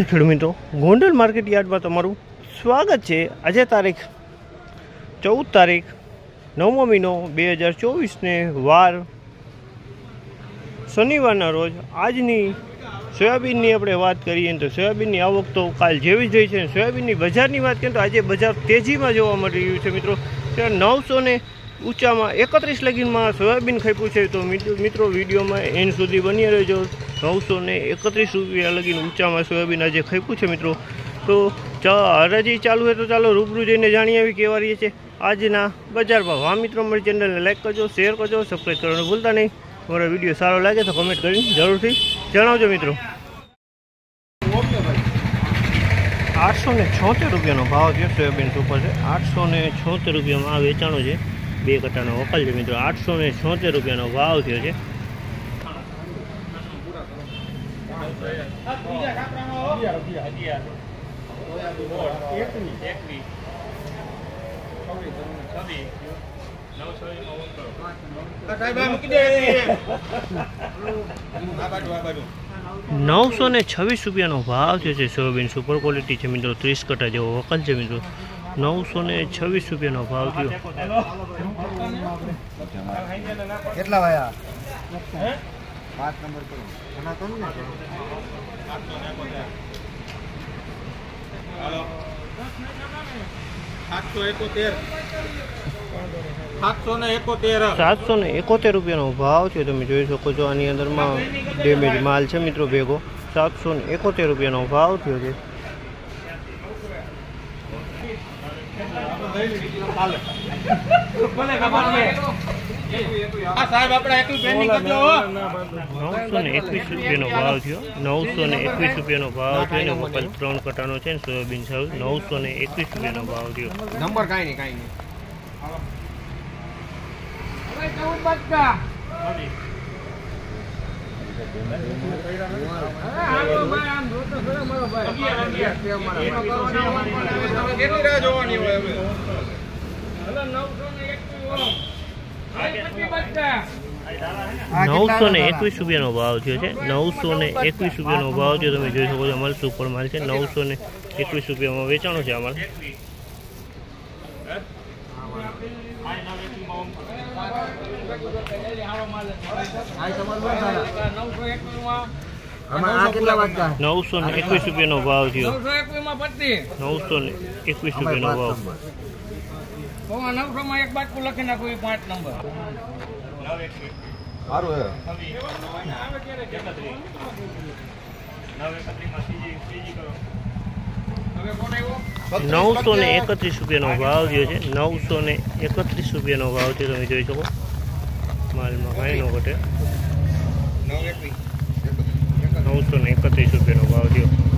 ખેડૂત મિત્રો ગોંડલ માર્કેટ યાર્ડમાં તમારું સ્વાગત છે। આજે તારીખ 14 તારીખ 9મો મહિનો 2024 વાર શનિવારના રોજ આજની સોયાબીનની આપણે વાત કરીએ તો સોયાબીનની આવક તો કાલ જેવી જ રહી છે। સોયાબીનની બજારની વાત કરીએ તો આજે બજાર તેજીમાં જોવા મળી રહ્યું છે। મિત્રો 900 ને ઊંચામાં 31 લગીનમાં સોયાબીન ખપ્યું છે। તો મિત્રો વિડીયોમાં એન્ડ સુધી બની રહેજો। 931 રૂપિયા લગીને ઊંચામાં સોયાબીન આજે ખપ્યું છે। મિત્રો તો હરાજી ચાલુ છે, તો ચાલો રૂબરૂ જઈને જાણી આવી કેવા રહીએ છે આજના બજાર ભાવ। હા મિત્રો, મારી ચેનલને લાઈક કરજો, શેર કરજો, સબસ્ક્રાઈબ કરવાનું ભૂલતા નહીં। મારો વિડીયો સારો લાગે તો કમેન્ટ કરીને જરૂરથી જણાવજો। મિત્રો 876 રૂપિયાનો ભાવ છે સોયાબીન સુપર છે। 876 રૂપિયામાં આ વેચાણો છે। 2 કટ્ટાનો વકલ છે। મિત્રો 876 રૂપિયાનો ભાવ થયો છે। ₹926 રૂપિયાનો ભાવ થયો છે। સોયાબીન સુપર ક્વોલિટી છે। મિત્રો 30 કટ્ટા જેવો વકલ છે। મિત્રો 926 રૂપિયાનો ભાવ થયો। કેટલા વાયા 5 નંબર કરો ઘણા તો ને હાલો 771 રૂપિયાનો ભાવ છે। તમે જોઈ શકો છો આની અંદરમાં ડેમેજ માલ છે। મિત્રો ભેગો 771 રૂપિયાનો ભાવ થયો છે। સાહેબ આપણે એટલું પેન્ડિંગ કરજો। 921 રૂપિયાનો ભાવ થયો। 921 રૂપિયાનો ભાવ થયો ને વકલ 3 કટ્ટાનો છે ને સોયાબીન સાવ 921 રૂપિયાનો ભાવ થયો। નંબર કાઈ નહીં કેટલી રાહ જોવાની હોય હવે 921 રૂપિયાનો ભાવ થયો છે। 921 રૂપિયાનો ભાવ થયો। તમે જોઈ શકો છો અમારે સુપર માલ છે। 921 રૂપિયામાં વેચાણો છે અમારે। ₹921 રૂપિયાનો ભાવ થયો। 921 રૂપિયાનો ભાવ। 900 માં એક બાટકુ લખી નાખું 5 નંબર સારું હે 931 રૂપિયાનો ભાવ થયો છે। 931 રૂપિયાનો ભાવ થયો। તમે જોઈ શકો માલમાં કાંઈ ન ઘટે। 931 રૂપિયાનો ભાવ થયો।